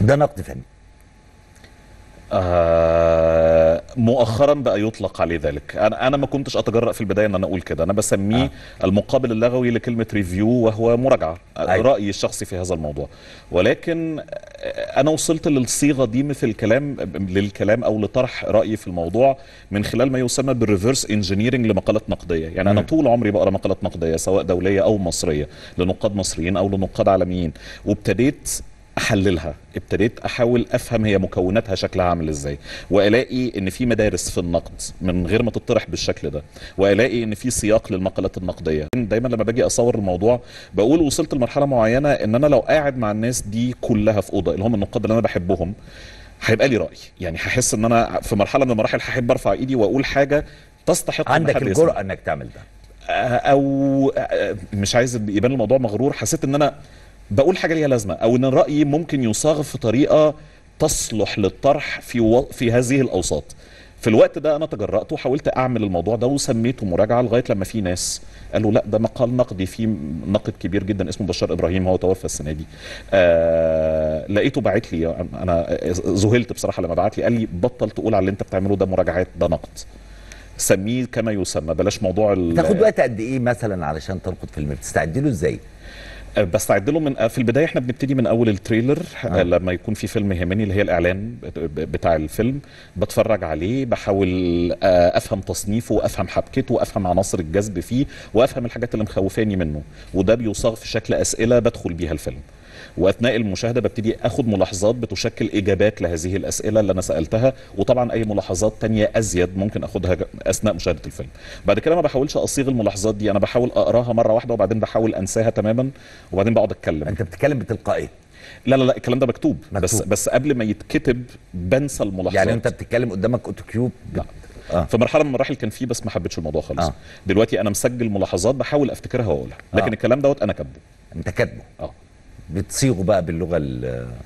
ده نقد فني. مؤخرا بقى يطلق عليه ذلك. انا ما كنتش اتجرأ في البدايه ان انا اقول كده، انا بسميه المقابل اللغوي لكلمه ريفيو، وهو مراجعه. رايي الشخصي في هذا الموضوع، ولكن انا وصلت للصيغه دي مثل للكلام او لطرح رايي في الموضوع من خلال ما يسمى بالريفرس انجينيرنج لمقالات نقديه. يعني انا طول عمري بقرا مقالات نقديه سواء دوليه او مصريه، لنقاد مصريين او لنقاد عالميين، وابتديت احللها، ابتديت احاول افهم هي مكوناتها شكلها عامل ازاي، والاقي ان في مدارس في النقد من غير ما تطرح بالشكل ده، والاقي ان في سياق للمقالات النقديه. دايما لما باجي اصور الموضوع بقول وصلت لمرحله معينه ان انا لو قاعد مع الناس دي كلها في اوضه اللي هم النقاد اللي انا بحبهم، هيبقى لي راي. يعني هحس ان انا في مرحله من المراحل هحب ارفع ايدي واقول حاجه تستحق عندك الجرأة انك تعمل ده، او مش عايز يبان الموضوع مغرور، حسيت ان انا بقول حاجه ليها لازمه، او ان الراي ممكن يصاغ في طريقه تصلح للطرح في هذه الاوساط. في الوقت ده انا تجرأت وحاولت اعمل الموضوع ده وسميته مراجعه، لغايه لما في ناس قالوا لا ده مقال نقدي. في ناقد كبير جدا اسمه بشار ابراهيم، هو توفى السنه دي، لقيته باعت لي، انا ذهلت بصراحه لما بعت لي، قال لي بطل تقول على اللي انت بتعمله ده مراجعات، ده نقد، سميه كما يسمى، بلاش موضوع بتاخد وقت قد ايه مثلا علشان تنقد فيلم؟ بتستعد له ازاي؟ بستعد له من في البدايه. احنا بنبتدي من اول التريلر. لما يكون في فيلم يهمني اللي هي الاعلان بتاع الفيلم، بتفرج عليه، بحاول افهم تصنيفه وافهم حبكته وافهم عناصر الجذب فيه وافهم الحاجات اللي مخوفاني منه، وده بيصاغ في شكل اسئله بدخل بيها الفيلم. واثناء المشاهده ببتدي اخد ملاحظات بتشكل اجابات لهذه الاسئله اللي انا سالتها، وطبعا اي ملاحظات تانية ازيد ممكن اخدها اثناء مشاهده الفيلم. بعد كده ما بحاولش اصيغ الملاحظات دي، انا بحاول اقراها مره واحده وبعدين بحاول انساها تماما وبعدين بقعد اتكلم. انت بتتكلم بتلقائيه؟ لا الكلام ده مكتوب. بس قبل ما يتكتب بنسى الملاحظات. يعني انت بتتكلم قدامك اوتو كيوب؟ لا. في مرحله من المراحل كان في، بس ما حبيتش الموضوع خالص. دلوقتي انا مسجل ملاحظات بحاول افتكرها واقولها، لكن الكلام دوت انا كاتبه. انت كاتبه؟ اه. بتصيغه بقى باللغه